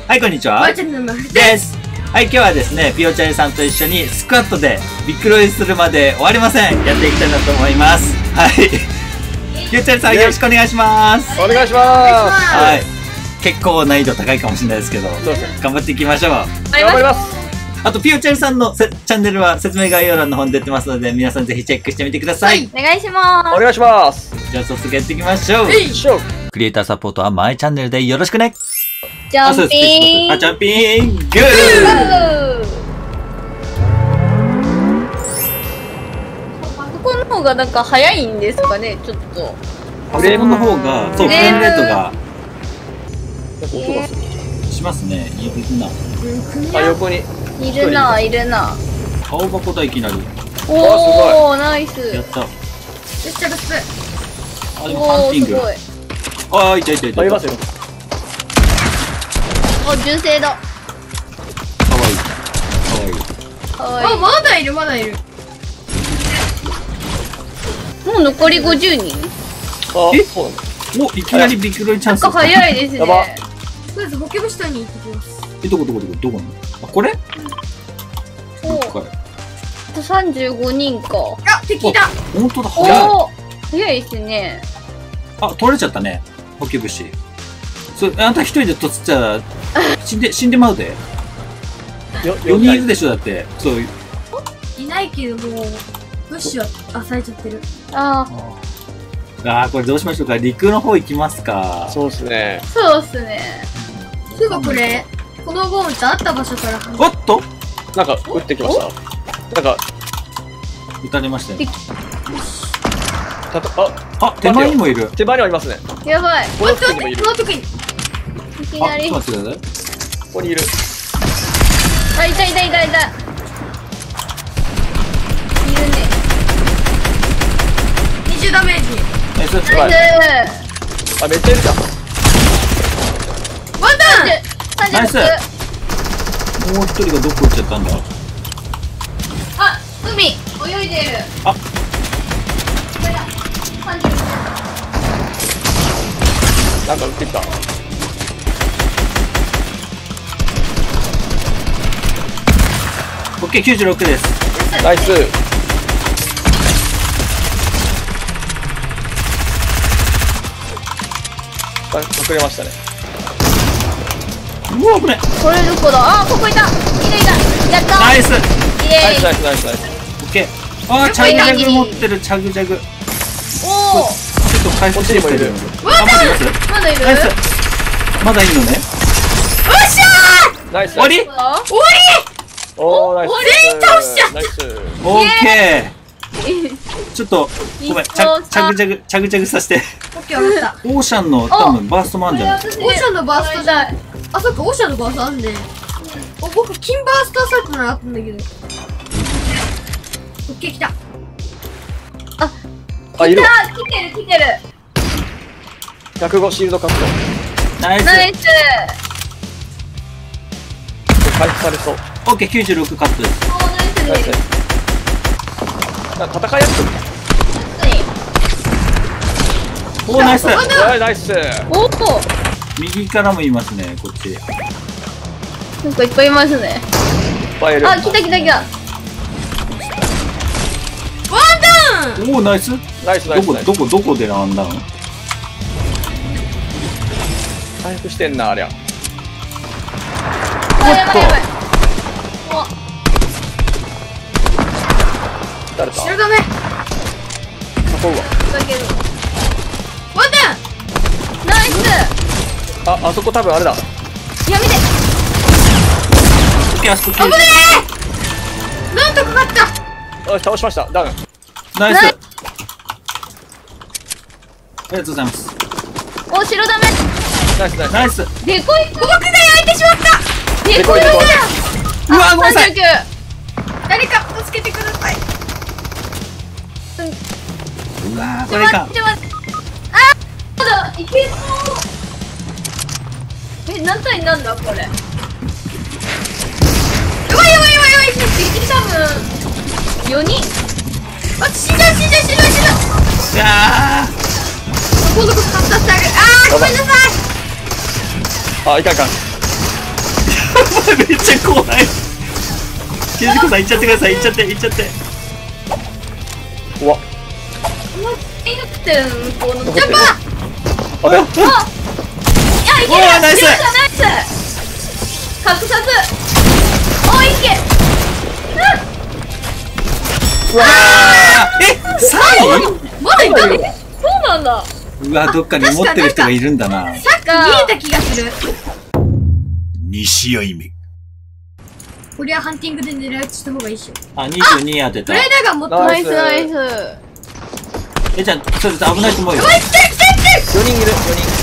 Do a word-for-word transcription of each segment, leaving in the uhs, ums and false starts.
はい、こんにちは。です。はい、今日はですね、ピオチャリさんと一緒にスクワットでビックロイするまで終わりません。やっていきたいなと思います。はい。ピオチャリさん、よろしくお願いします。 お願いします。 はい。結構難易度高いかもしれないですけど、頑張っていきましょう。 頑張ります。 あと、ピオチャリさんのチャンネルは説明概要欄の方に出てますので、皆さんぜひチェックしてみてください。 お願いします。 お願いします。 じゃあ、早速やっていきましょう。クリエイターサポートはマイチャンネルでよろしくね。 ジャンピング。 あ、ジャンピング。 パソコンの方がなんか早いんですかね、ちょっと。 パソコンの方が、そう、フレームレートが。 音がする。 しますね。いるな。 あ、横に。 いるな、いるな。 顔箱だ、いきなり。 おお、ナイス。 やった。 めっちゃブス。 あ、でもハンティング。ああ、いたいたいた。 ありますよ。 お、純正だ。 かわいい。かわいい。 あ、まだいる、まだいる。もう残りごじゅうにん。 あ、え、そうなんだ。 お、いきなりビックロイチャンス。 なんか早いですね。 やば。 とりあえずボケブ下に行ってきます。 え、どこどこどこどこなの？あ、これ？ おお。あとさんじゅうごにんか。あ、敵だ。 本当だ。早い。 お、早いですね。 あ、取れちゃったね。ボケブシ。それ、あんた一人でとつっちゃ死んで死んでまうで。よにんいるでしょだって。そう。 いないけどもうブッシュはあされちゃってる。 ああ。ああ、これどうしましょうか。陸の方行きますか。 そうですね。 そうっすね。 すぐこれこのゴールとあった場所からおっと。 なんか撃ってきました。なんか撃たれましたよ。 たとああ、手前にもいる。 手前にはいますね。 やばい。 この付近にもいる。 この時にいきなり。 ちょっと待ってください。 ここにいる。 あ、いたいたいたいた。いるね。 にじゅうダメージ。 ナイス。 ナイス。あ、めっちゃいるじゃん。 ワンダウン。 ナイス。もう一人がどこ行っちゃったんだ。 あ、海泳いでる。 あ。 なんか撃ってきた。 オッケー、きゅうじゅうろくです。 ナイス。あ、隠れましたね。 うわ、危ね。 これどこだ。あ、ここいた。いたいた。やった。 ナイス。 イエーイ。 ナイスナイスナイス。 オッケー。あー、チャグジャグ持ってる、チャグジャグ。 おお。 ちょっと回復してきてる。 まだまだいる。 ナイス。まだいるのね。よっしゃー。ナイス。 終わり？ 終わおー、ナイス。 全員倒しちゃった。 ナイス。 オッケー。ちょっとごめん、チャチャグジャグチャグジャグさせて。 オッケー、わかった。 オーシャンの多分バーストもあるんじゃない？ オーシャンのバーストじゃない。あ、そっか、オーシャンのバーストあんね。お、僕金バーストアサルトならあったんだけど。オッケー、来た。 あ、いる。 来てる来てる。 ひゃくごシールドカット。 ナイス。 ナイス。 回復されそう。 オッケー、きゅうじゅうろくカットです。 おー、ナイスナイス。 です。 なんか戦いやすく。 おー、ナイス。 はい、ナイス。 おお。 右からもいますね、こっち。 なんかいっぱいいますね。 いっぱいいる。 あ、来た来た来た。 ワンダウン。 おー、ナイス。 ナイスナイス。 どこどこどこでランダウン？ 回復してんな、ありゃ。 あ、やばいやばい。お、 誰か。 白ダメ。 囲うわ。 だけど。 ワンダウン。 ナイス。 あ、あそこ多分あれだ。 やめて。 オッケー、あそこ危ねえ。なんとか勝った。 よし、倒しました。ダウン。 ナイス。ありがとうございます。 お、白ダメ。 ナイスナイス。 ナイス。 デコイ僕が焼いてしまった。 デコイだ。 うわ、ごめんなさい。 誰か助けてください。 うわー、これか。 ちょっと待って。あ、まだいけそう。え、何対なんだこれ。 やばいやばいやばいやばい。 多分よにん。 あ、死んじゃう死んじゃう死んじゃう死んじゃう。 いや今度こそ勝ったってあげる。あー、ごめんなさい。 あ、いかんいかん。 めっちゃ怖い。ケジコさん行っちゃってください。行っちゃって行っちゃって。 うわ、 いなくて向こうのジャンパー。 あれ、 あ、いやいける。 おーナイスナイス。格殺。おいけ。 うわーえさんいまだいたの？そうなんだ。 うわどっかに持ってる人がいるんだな。 さっき見えた気がする。 に試合目。 これはハンティングで狙い撃ちした方がいいっしょ。 あ、にじゅうに当てた。 ブレーダーがもっと。 ナイスナイス。 えちゃんそれ危ないと思うよ。 おい、来てる来てる来てる。 よにんいる、よ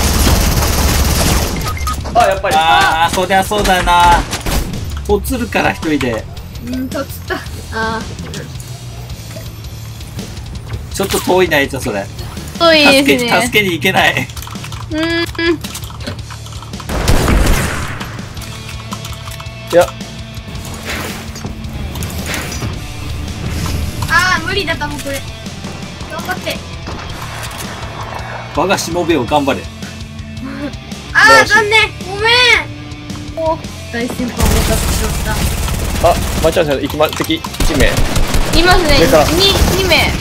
にん。あ、やっぱり。 ああ、そうだそうだよな。とつるから一人で。 うん、とつった。あちょっと遠いな、えちゃんそれ。 そういい助け、 ですね。 助けに行けない。 うーん。 いや、 ああ、無理だったもんこれ。頑張って。 我がしもべを頑張れ。 ああ、残念。ごめん。お、大先輩を渡ってしまった。 あ、間違えた、行きま、敵いち名。 いますね。 上からに、に名。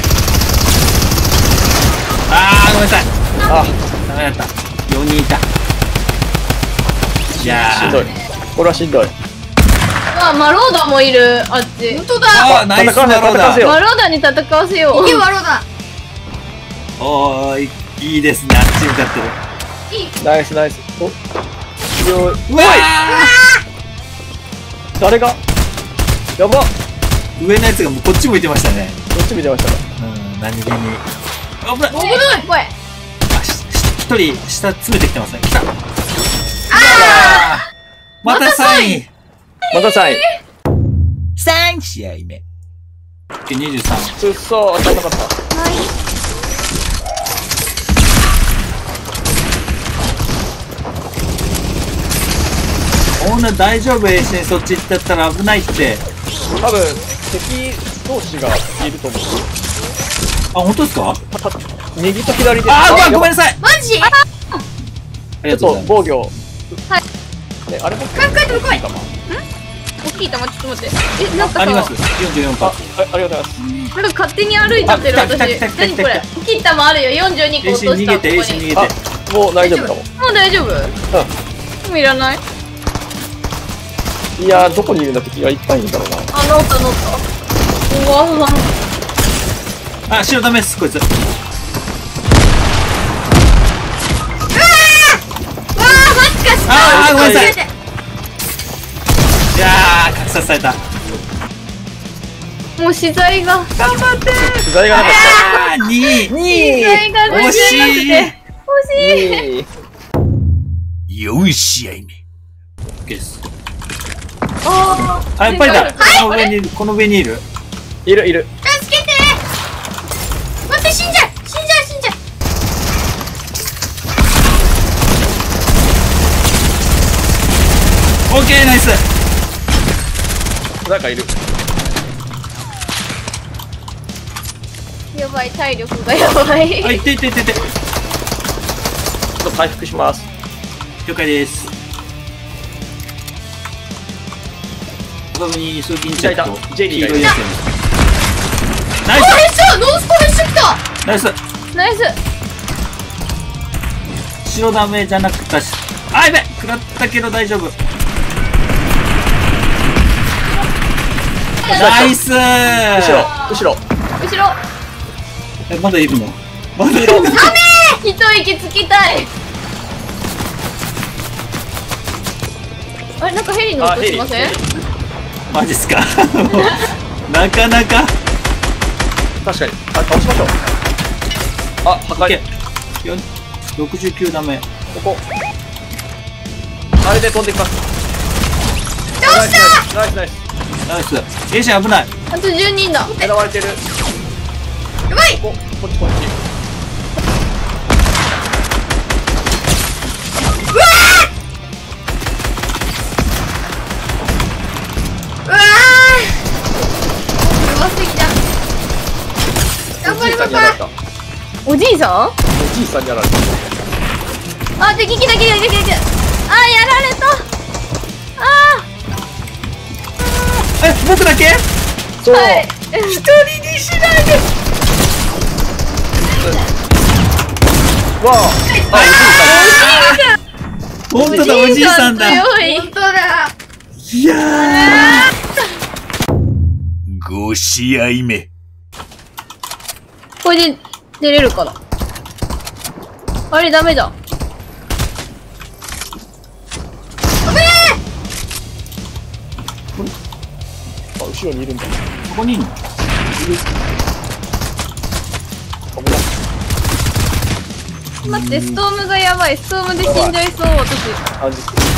ああ、ごめんなさい。 あ、 ダメだった。よにんいた。いやー。 しんどい。これはしんどい。 あ、マローダもいる。あっち。 本当だ。 あー、ナイスマローダ。 戦わせよマローダに戦わせよう。 いけワロだ。 おーい、いいですね。あっち向かってる。 いい。 ナイスナイス。お、ようわ誰がやばっ、 ー上のやつがもうこっち向いてましたね。 どっち見てましたか。 うん、何気に。危ない。 危ない。 怖い。 あ、し一人下詰めてきてますね。来た。 あまたさんい。 またさんい。 さん試合目。にじゅうさん。 うっそー、当たんなかった。 オーナー大丈夫？ A シそっち行ってったら危ないって。 多分敵同士がいると思う。 あ、本当ですか？ たた右と左で。 あー、うわ、 やばごめんなさい。 マジ？ ありちょっがとうございます。 と防御。 はい。 ね、あれもかっこいいとこ来い。 かな。 大きい玉ちょっと待って。え、なんかさ、 あります。よんじゅうよんあ、 パあ、ありがとうございます。 なんか勝手に歩いちゃってるあ来た来私。 た来た来た何これ？切ったもあるよ。よんじゅうに個 A 落とした。 シ逃げて、A シ逃げて。 あ、もう大丈夫かも。 もう大丈夫？もういらない？ いやー、どこにいるんだ敵がいっぱいいるんだろうな。 あ、乗った乗った。うわうわ。 あ、白ダメです、こいつ。 わあ、マジか。 あー、ごめんなさい。いて。 やー、格殺された。 もう資材が。 頑張って取材がなかっあー、にい。 資材が惜しい。 欲しい。 た。 よん試合目。OK です。 ああ、やっぱりだ。この上にいる、この上にいる。 いるいる。 助けて。待って、死んじゃう。死んじゃう、死んじゃう。 オッケー、ナイス。 なんかいる。 ーやばい、体力がやばい。 あ、いっていっていっていって。 ちょっと回復します。 了解です。ここに数金チェックとジェイ黄リーがいた色いやつです。ナイあ、え、じゃあノースコールしてきた。 スナイス。 ナイス。 白ダメじゃなくたし。あ、やべ食らったけど大丈夫。ナイスー。 後ろ、後ろ。 後ろ。 え、まだいるの？まだいるの？ 一息つきたい。あれ、なんかヘリ乗っあ、ヘリ。 としません？ ヘリマジっすか？なかなか。 確かに。あ、倒しましょう。あ、破壊。 よんろくじゅうきゅうダメ。 ここ。あれで飛んできます。 どうした。 ナイスナイス。 ナイス。エイシャン危ない。 あとじゅうにんだ。 狙われてる。 やばい。 ここっちこっち。 うわー。弱すぎだ。頑張れパパ。 おじいさん？ おじいさんにやられた。 あ、敵来た来た来た来た。あ、やられた。あ僕だけそう、 はい一人にしないで。 わあ、あ、 本当だ、おじいさんだ。 強い。 本当だ。 いやー。ご試合目。 これで出れるかな。あれダメだ。 あ、後ろにいるんだ。 ここにいんの？ 危ない。 待って、ストームがやばい。ストームで死んじゃいそう、私。 あ、じ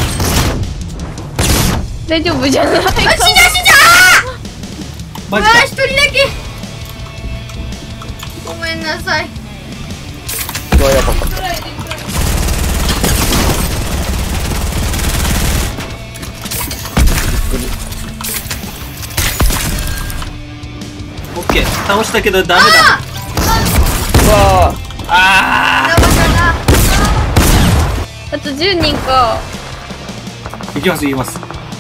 大丈夫じゃないか。 あ、死んだ死んだマジか。 あー、一人だけ。ごめんなさい。 うわ、やばかった。 オッケー、倒したけどダメだ。 うわあ生かあとじゅうにんか。 ー。いきますいきます。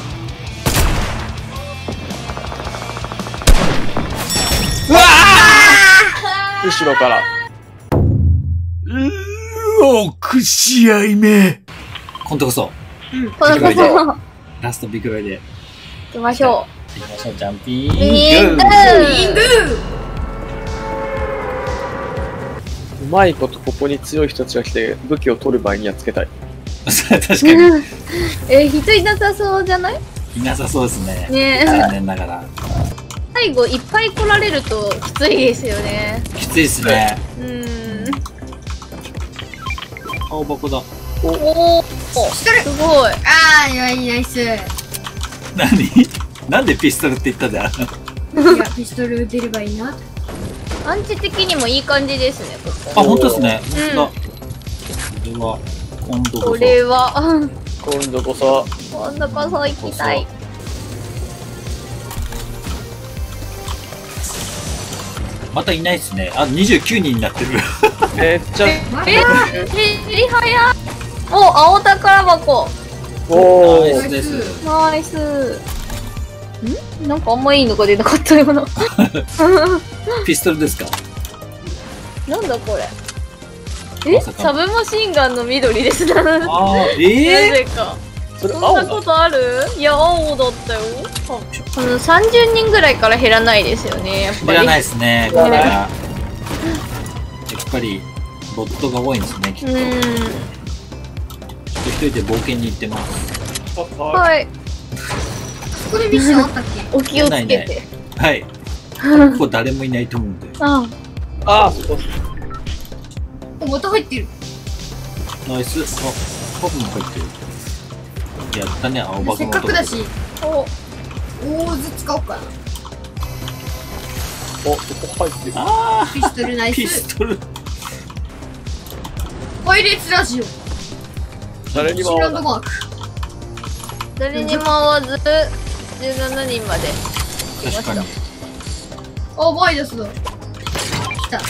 うわー、後ろから。 ー。ろく試合目。今度こそこのこそ、 ラストビッグライで行きましょ行きましょう。ジャンピンう。イングな。イングうまいことここに強い人たちが来て武器を取る場合にはつけたい。 確かにえ、人いなさそうじゃない？ いなさそうですね。 ねえ。 残念ながら最後いっぱい来られるときついですよね。 きついですね。 うーん。 青箱だ。 おお。すごい。 あー、ナイス。いや、 何なんでピストルって言ったんだ。 ピストル出ればいいな。 アンチ的にもいい感じですね、こあ、 こ。 本当ですね。 うん本当だ。これは今度こそ。 これは、 今度こそ。 今度こそ行きたい。 またいないですね。あ、にじゅうきゅうにんになってる。 めっちゃ。 え、え、りはや。お、青宝箱。 おー。 ナイスです。 ナイス。んなんかあんまいいのが出なかったような。 ピストルですか。 なんだこれ。え、 まさかサブマシンガンの緑ですな。なああ、えぜか。 それそんなこ青だ。 とある？いや、青だったよ。あの、さんじゅうにんぐらいから減らないですよね、やっー、 ぱり。 いらないですね。これいらないは。やっぱりボットが多いんですね。きっと。 うちょっーん。 と一人で冒険に行ってます。 ははい。 ここでミッションあったっけ？ お気をつけないて。 はい。ここ誰もいないと思うんで。 あああ、そこ。 お、また入ってる。 ナイス。あ、パフも入ってる。やったね、青箱のせっかくだし、 お、 大津使おうかな。 お、そこ入ってる。 あピストルナあ、 イピス。 ストル。 パイレーツラジオ。 誰にもシーランドマーク。 誰にも会わず、じゅうななにんまで。 確かに。 あ、マイダスだ。来た。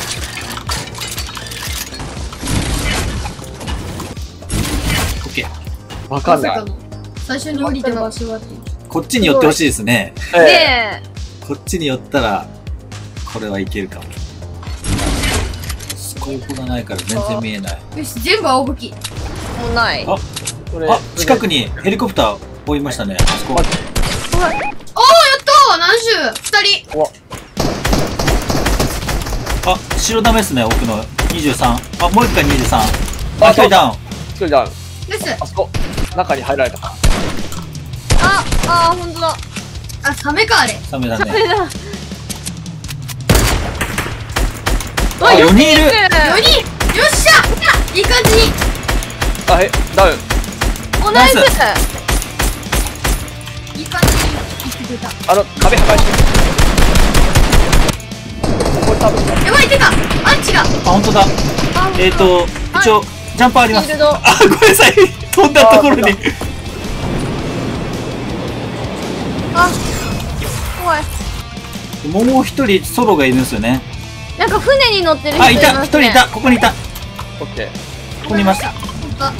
オッケー。 わかんない。 まさかの。最初に降りた場所は。 こっちに寄ってほしいですね。 ええ。 ねこっちに寄ったら、これはいけるかも。スコープがないから全然見えない。 よし、全部青武器。 え、もうない。 あこれあ、近くにヘリコプター追いましたね。あそこ。 待っておー、やったー何十二人。 あ、白ダメですね、奥のにじゅうさん。あ、もう一回にじゅうさん。あ、一人ダウン。 一人ダウン。 です。 あそこ。中に入られたか。 あ、あ、ほんとだ。 あ、サメか、あれ。 サメだね。 それだ。 あ、よにんいる。 よにんよっしゃいい感じに。 あ、え、ダウン。 お、ナイス。 ナイいい感じにいってくれた。 あの、壁破壊して。これ多分。 やばい、てかアンチが。 あ、本当だ。 あえっと、一応、ジャンパーあります。 シールド。 あ、ごめんなさい。飛んだところに。 あ、怖い。 もう一人ソロがいるんですよね。 なんか船に乗ってる人あ、いた。 いますね。 一人いた。ここにいた。 オッケー。 ここにいました。 ほんとだ。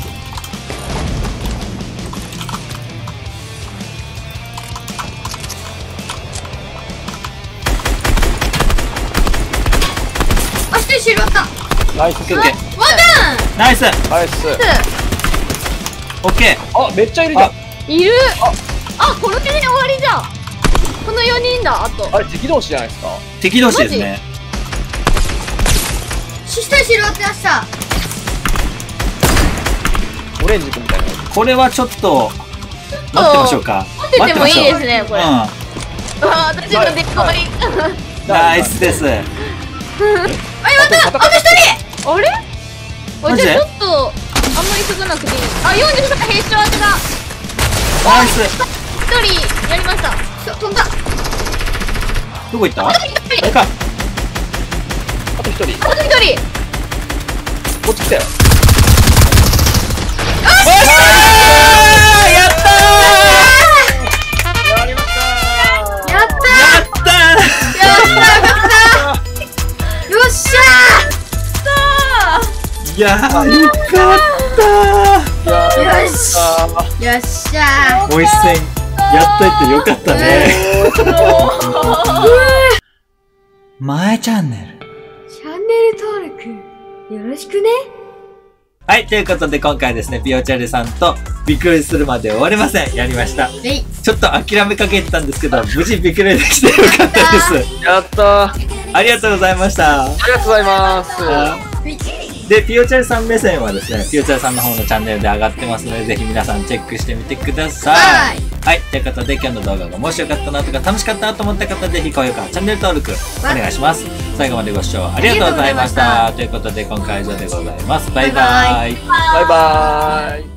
シールあった。 ナイス。 オッケーオッケー。 ワンダナイス。 ナイス。 オッケー。 あ、めっちゃいるじゃん。 いる。あ、この手で終わりじゃん。このよにんだ。あとあれ、敵同士じゃないですか。 敵同士ですね。 ー。下にシールあってました。 オレンジ君みたいな。 これはちょっと待ってましょうか。 待っててもいいですね、これ。 うあ、私のデッコリ。 ん。ナイスです。 あ、やったあと一人。 あれ？ マジであ、じゃあちょっとあんまり少なくていい。あ、よんじゅうさんヘッション当てた。 ナイス。 一人やりました。 そう飛んだ。 どこ行った？あれか。 あと一人。 あと一人。 こっち来たよ。 おっしゃー！やったー！ やりましたー。 やったやったー！ やったー。よっしゃいやー、よかったやよしー。よっしゃー。おいしせん、やっといてよかったね。前チャンネル。 ー。チャンネル登録よろしくね。 はい、ということで今回ですね、ピオチャルさんとびっくりするまで終わりません。やりました。 えい。 ちょっと諦めかけてたんですけど、無事びっくりできてよかったです。 やったー。 ありがとうございました。 ありがとうございます。 で、ピオチャルさん目線はですね、ピオチャルさんの方のチャンネルで上がってますので、ぜひ皆さんチェックしてみてください。 はいはい、ということで今日の動画がもしよかったなとか楽しかったなと思った方、ぜひ高評価、チャンネル登録お願いします。最後までご視聴ありがとうございました。ということで今回は以上でございます。バイバイ。 バイバーイ。